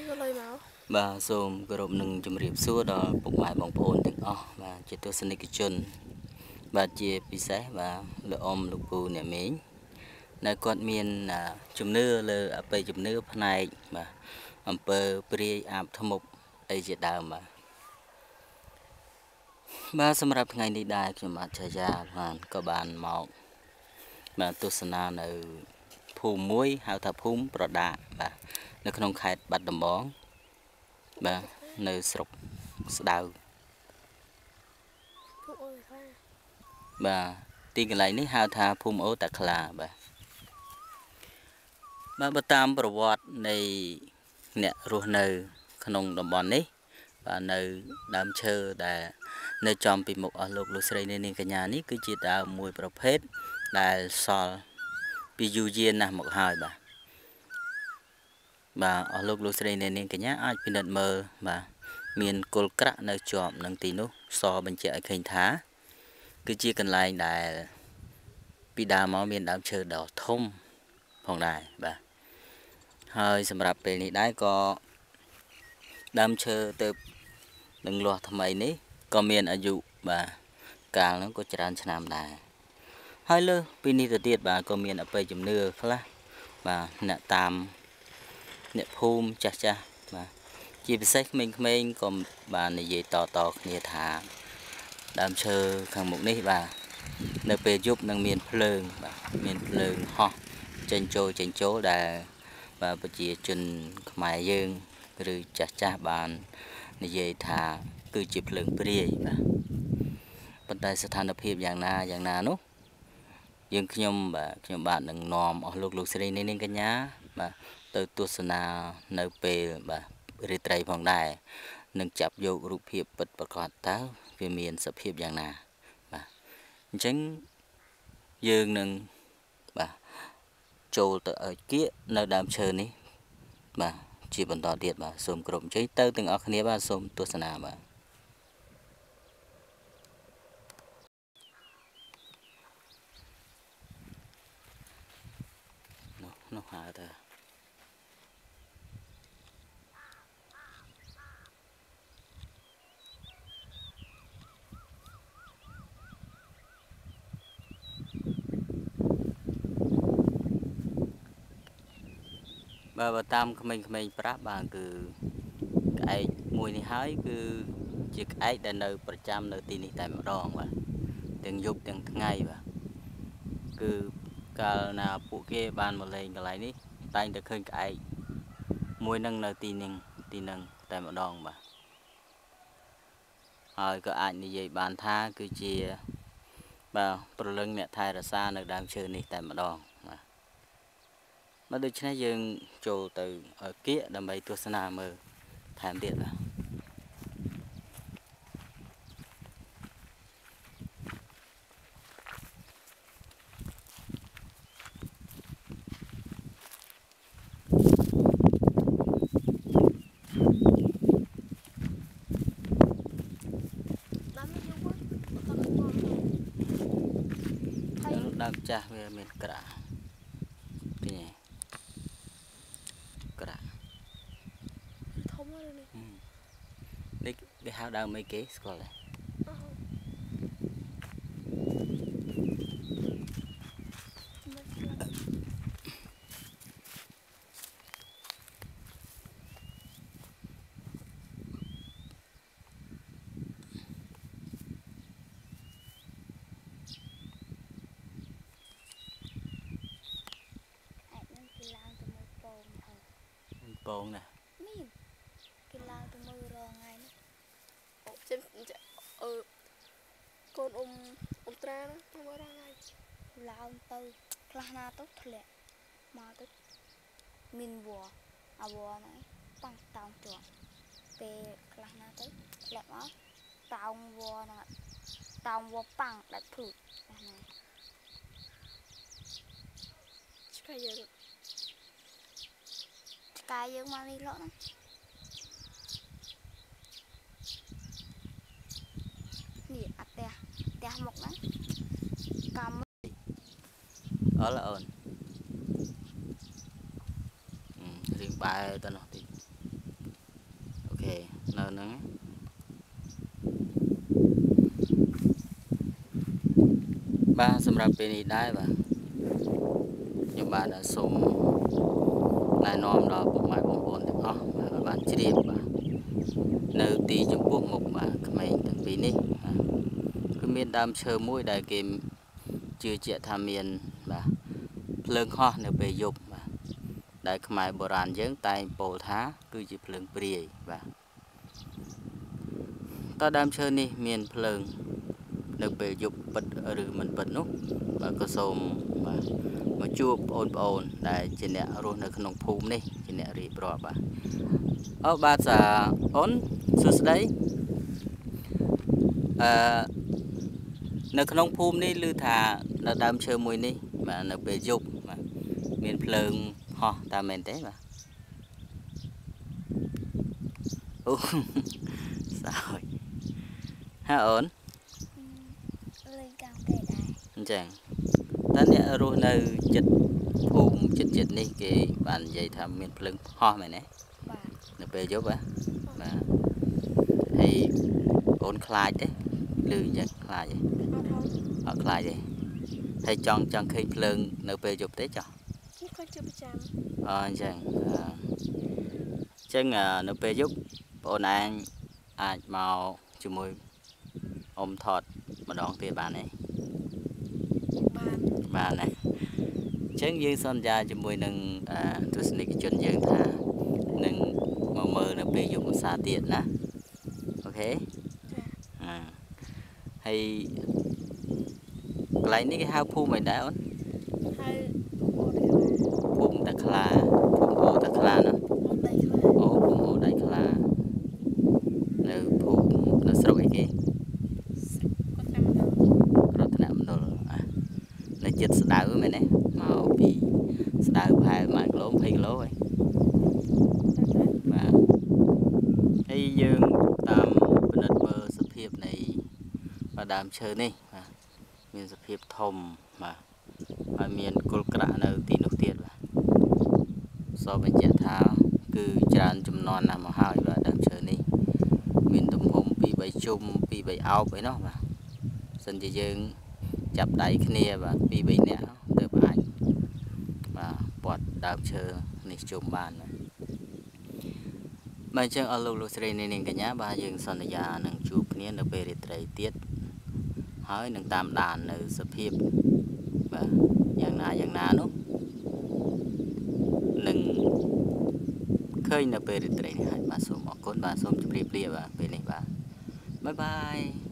bà xôm cái rộp nâng chùm riệp xua đó bụng mãi bóng phồn tiếng và chế tôi xin cái chân bà chia bị xé và lỡ ôm lục bù nè mến nơi con miền là chùm nưa lơ ở bầy chùm nưa này mà ẩm bờ bì áp thâm mục ấy chế đào mà bà xâm rạp ngày đi đài chùm mặt chạy ra hoàn có bàn mọc mà tôi xin ở phù muối hào thập húm bờ đạ và nơi không khai bắt đầm bóng bà nơi sọc đào bà tiên cái này ní hào thà phùm ô tạc là bà tam bờ vọt này nè ruột nơi không đầm bóng ní và nơi đám chơi đã nơi chọn bị một ở lục lục sợi nên cái nhà ní cứ chỉ đào mùi bờ hết là sò bị du dien nè một hai bà ở lục lục sợi nên cái nhà ai bị nợ mờ bà miền cồn cạ nơi chọn nâng tí nút so bên chạy khinh thá cứ chia cần lại đại bị đào máu miền đám chơi đỏ thông phòng đài bà hơi sầm rạp về này đấy có đám chơi từ đừng lo tham ấy ní có miền ở dụ bà càng nó có tràn nam đài hai lơ pini từ tiệt bà có miền ở bên chấm nưa khá bà nè tam nè phum cha cha bà chỉ biết sách mình còn bà này về tò kia thả đam chơi khang mục ní bà nơi về giúp năng miền phơi ho trên chỗ đà và bây giờ chân mài dương rồi cha bàn này về thả cứ chụp phơi bưởi bà bên tay sẽ thành lập hiệp dạng na nút dương nhom bạn đừng nòm ở lục sợi nên cái nhá bà từ tu sna nơi về bà rồi trai phòng đài nâng chập vô rụp hiệp bật bật quạt táo về miền sập hiệp dạng na bà tránh dương nâng bà trâu từ ở kia nơi đám chơi ní bà chỉបន្តទៀតbàសូមក្រុមជ័យទៅទាំងអស់គ្នាបាទសូមទស្សនាបាទនោះហៅទៅបើតាមក្មេងៗប្រាប់បាទគឺក្អែកមួយនេះហើយគឺជាក្អែកដែលនៅប្រចាំនៅទីនេះតែម្ដងបាទទាំងយប់ទាំងថ្ងៃបាទគឺកាលណាពួកគេបានមកលេងកន្លែងនេះតែងតែឃើញក្អែកមួយនឹងនៅទីនឹងតែម្ដងបាទហើយក៏អាចនិយាយបានថាគឺជាបាទប្រលឹងអ្នកថែរក្សានៅដើមឈើនេះតែម្ដងបាទដូច្នេះយើងចូលទៅគៀកដើម្បីទស្សនាមើលថែមទៀតបាទដើមចាស់វាមានក្រាពីនេះក្រាធំហើយនេះគេហៅដើមអីគេស្គាល់ទេពងណានេះគេឡើងទៅមើលរងថ្ងៃនេះអូចិនកូនត្រាណាទៅមើលរងថ្ងៃឡើងទៅខ្លះណាទៅធ្លាក់មកទៅមានវ៉អាវ៉ហ្នឹងប៉ាំងតោងជាប់ពេលខ្លះណាទៅធ្លាក់មកតោងវ៉ហ្នឹងតោងវ៉ប៉ាំងដាច់ព្រួតហ្នឹងឆ្កែយើងមកនេះលក់ហ្នឹងនេះអាផ្ទះមុខហ្នឹងកំអត់អូនរៀងបែរទៅនោះតិចรับពេលនេះដែរបាទខ្ញុំបានសូមណែនាំដល់ពុកម៉ែបងប្អូនទាំងអស់បាទបានជ្រាបបាទនៅទីចំពោះមុខបាទក្មេងទាំងពីរនេះគឺមានដើមឈើមួយដែលគេជឿជាក់ថាមានបាទភ្លើងហោះនៅពេលយប់បាទដែលខ្មែរបុរាណយើងតែងពោលថាគឺជាភ្លើងព្រាយបាទតើដើមឈើនេះមានភ្លើងនៅពេលយប់ពិតឬមិនពិតនោះបាទក៏សូមបាទមកជួបបងប្អូនដែលជាអ្នករស់នៅក្នុងភូមិនេះជាអ្នករៀបរាប់បាទអូបាទសាអូនសួស្តីនៅក្នុងភូមិនេះឮថានៅដើមឈើមួយនេះបាទនៅពេលយប់បាទមានភ្លើងហោះតាមមែនទេបាទអូសើចហ่าអូនលេងកាំគេដែរអញ្ចឹងតើអ្នករស់នៅចិត្តភូមិចិត្តនេះគេបាននិយាយថាមានភ្លើងហោះមែនទេបាទនៅពេលយប់បាទហើយអូនខ្លាចទេឮអញ្ចឹងខ្លាចទេអត់ខ្លាចទេហើយចង់ឃើញភ្លើងនៅពេលយប់ទេចុះគាត់ជួបប្រចាំអញ្ចឹងនៅពេលយប់បងអូនឯងអាចមកជាមួយអ៊ំថតម្ដងទៀតបានទេបានណាអញ្ចឹងយើងសន្យាជាមួយនឹងទស្សនិកជនយើងថានឹងមកមើលនៅពេលយប់ឧស្សាហ៍ទៀតណាអូខេហើយកន្លែងនេះគេហៅភូមិអីដែរអូនហៅភូមិតាខ្លាភូមិអូតាខ្លាណាអូភូមិអូដៃខ្លានៅភូមិនៅស្រុកអីគេរតនមណ្ឌលនៅចិត្តស្ដៅមែនទេមកពីស្ដៅប្រហែល1គីឡូ20គីឡូហើយបាទហើយយើងតាមពិនិត្យមើលសភាពនៃដើមឈើនេះបាទមានសភាពធំបាទហើយមានគល់ក្រាក់នៅទីនោះទៀតបាទសបញ្ជាក់ថាគឺច្រើនចំនួនណាស់មកហើយបាទដើមឈើនេះមានទំហំ2 3ជុំ2 3អោបអីនោះបាទសិនជាយើងចាប់ដៃគ្នាបាទ2 3នាក់ទៅអាចបាទពាត់ដើមឈើនេះជុំបានបាទអញ្ចឹងអរលោកស្រីនាងកញ្ញាបាទយើងសន្យានឹងជួបគ្នានៅពេលរាត្រីទៀតហើយនឹងតាមដាននៅសភាពបាទយ៉ាងណានោះនឹងឃើញនៅពេលរាត្រីនេះហើយបាទសូមអរគុណបាទសូមជម្រាបលាបាទពេលនេះបាទបាយបាយ